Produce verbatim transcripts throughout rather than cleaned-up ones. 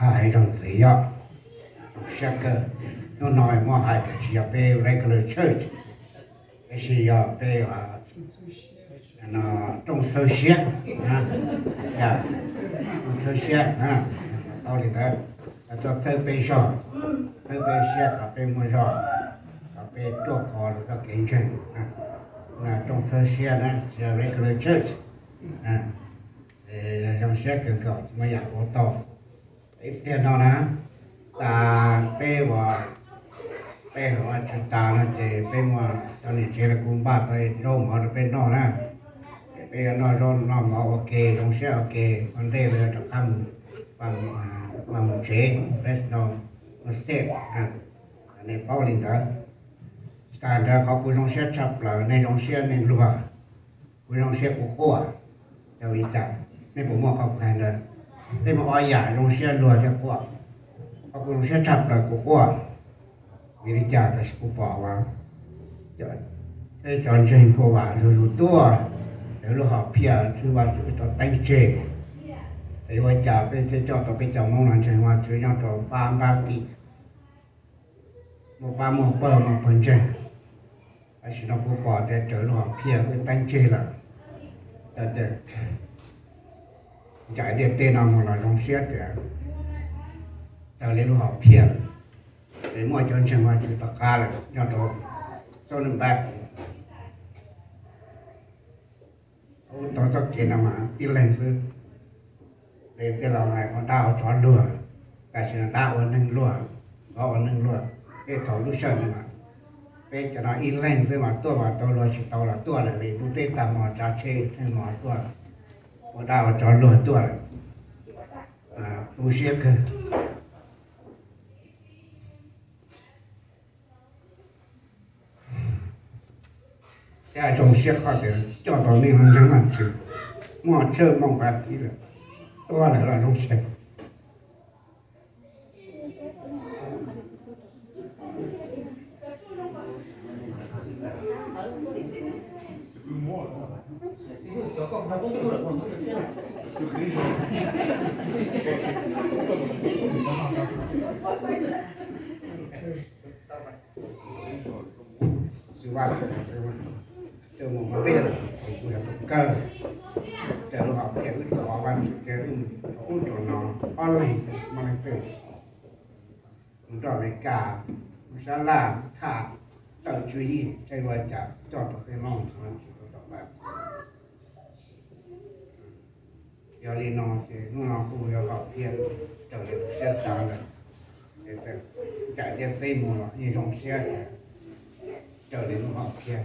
hai trong gì đó sẽ cơ nó nói mà hai cái chỉ về regular church cái gì đó về nó trong thơ xét à dạ thơ xét à tao thì đó cho thơ về sọ thơ về xét ở bên môi sọ ở bên chỗ cò là các kiến trình là trong thơ xét đó là regular church à trong xét cần cầu màอยากcó to ít tiền đó nè ta bé và bé và chúng ta nó chỉ bé mà cho nên chỉ là cũng ba tới đâu mà nó bé nó nè bé nó nó nó mà ok trong xét ok vấn đề là trong ăn bằng bằng chế rest nó nó xếp à nên bao linh đó ta đã có cuốn trong xét chập là nên trong xét nên lùa cuốn trong xét của cô à cho đi chặt nênผมบอกเขาแทนเลยnên mà ai giải trong xét lùa cho côเขาคุยเชื่อชับเลยกูกลัววิริจาแต่กูบอกว่าจะไอ้จอนเชนกูว่ารู้ตัวเดี๋ยวเราหอบเพียคือว่าตัวตั้งเจไอ้ว่าจ่าเป็นเจ้าตัวเป็นเจ้ามองหลังเชนว่าช่วยยังตัวฟาร์มบางทีมองฟาร์มมองเปิดมองเปิดเจไอ้สิ่งกูบอกแต่เจอเราหอบเพียคือตั้งเจละแต่เด็กจ่ายเด็กเต้นเอามองหลังลงเสียแต่tao lấy nó học phiền để mọi chuyện chẳng qua chỉ tất cả là do đó sau lần bạc ông tao cho tiền nào mà đi lên sư để cái lòng này con đào chọn lừa cái chuyện đào ở nâng lừa có ở nâng lừa cái thầu lúc sau mà cái cho nó in lên với mà tôi mà tôi lừa chỉ tao là tôi là vì tôi tên tao mà trả chê thêm mà tôi con đào chọn lừa tôi à tôi sẽ cơ cái trong xe khó để cho tao nên hắn chẳng hạn chứ mà chơi mong bạc tí rồi tôi lại là trong xe sự va từ một vấn đề của cơ từ lúc học cái lúc họ ban cái cũng cho nó online mà nó từ chúng ta phải cả sẽ làm thả tự chú ý chơi vào chả cho tụi cái mong nó chỉ có tập bạn giờ đi nó thì nó cũng giờ học thiên trở lại xe sáng rồi để chạy đi tây mùa như trong xe trở đến học thiên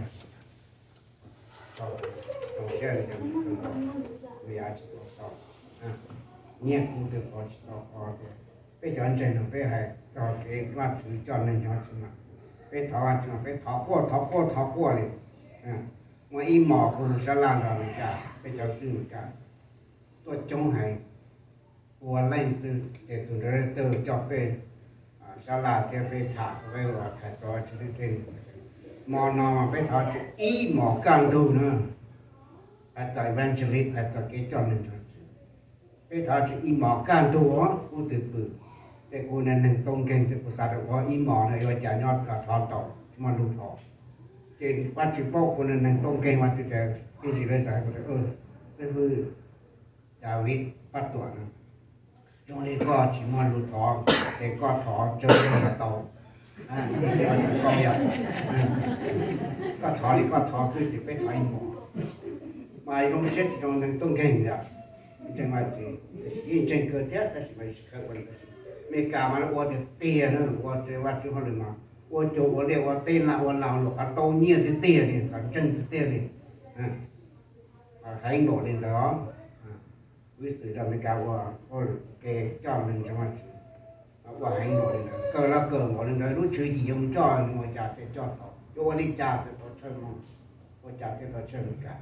trong xe thì vì ai chỉ có sau nhẹ cũng được có sau có thì bây giờ anh chơi nó bây giờ cho cái loạt thứ cho nên cho chúng nó bây thọ anh chúng nó bây thọ qua thọ qua thọ qua đi mà im mỏ cũng sẽ làm rồi mình cả bây giờ sư mình cả tôi chống hay qua lên sư để tụi nó từ cho về sẽ là theo về thả về là thả cho chúng trên mò nó mà phải thọ ý mò càng đủ nữa phải tại evangelist phải tại cái cho nên cho phải thọ ý mò càng đủ á cũng từ từ để cô nên nâng tôn kinh thì cô sao được có ý mò này rồi trả nhọt cả thọ tổ mà đủ thọ trên quan chỉ phố cô nên nâng tôn kinh mà từ từ cái gì đây tại cô nói ừ cái vui David bắt tuổi nữa trong đây có chỉ mà đủ thọ để có thọ chơi cái tàu à con vậy có thọ thì có thọ cứ chỉ phải thọ im mỏ mà không xét trong nâng tôn kinh vậy chẳng mà chỉ in trên cơ thể ta chỉ phải khởi quân mấy cả mà nó qua tiền nữa qua cái vật chứ không được mà qua chỗ qua đây qua tên là qua lào nó cả to nhiều cái tiền thì cả chân cái tiền thì à hãy nổi lên đó với sự đam mê cao qua qua cái cho mình cho mình qua hãy nổi lên đó cờ là cờ nổi lên đó lúc chơi gì không cho ngồi chả thì cho tao cho qua đi chả thì tao chơi mà qua chả thì tao chơi cả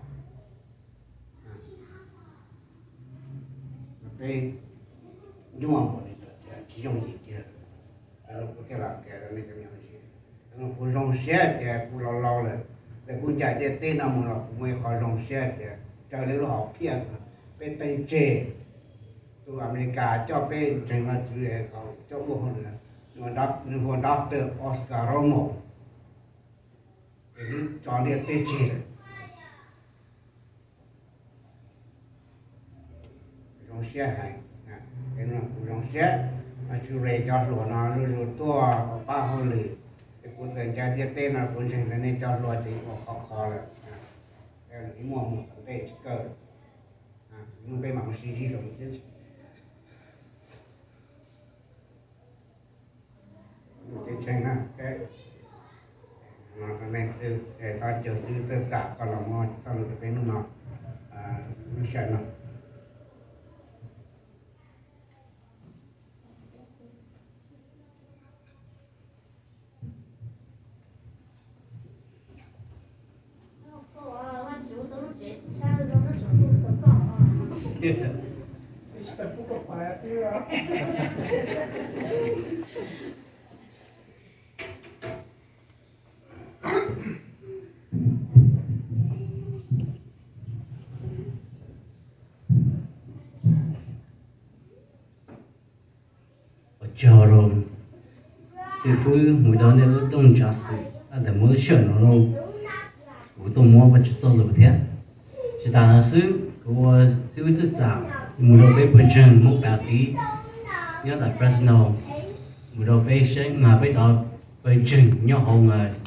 cái nhưng mà chỉ dùng gì chứ nó có thể làm cái này cái gì nó cũng dùng xe thì cũng lâu lâu rồi để cũng chạy để tên nào mà nó cũng mới khỏi dùng xe thì cho nên nó học kia bên tay chế tu America cho pe trên là chữเขาcho bộ hồn là nó đọc nó hồn doctor Oscar Romo cái cho đi tê chi trong xe hay cái nó trong xe mà chú rể cho lúa nó lúa to ba hôm lì cái cuốn tiền cha đi tê nó cuốn tiền này cho lúa thì khó khó là cái cái mua một cái tê cơ nó被忙西西什么的。Trên trên á, cái nó cái này từ để ta chờ từ từ cả còn là ngon, ta được cái nó ngọt, à nó sẽ nó. Está pouco fácil, ó. 教了，师傅每到那个东家事，啊，他们小那种，我都摸不去做露天，其他事我就是找，每到被本身木白地，要在 Fresno，每到被生啊被到被整要好啊，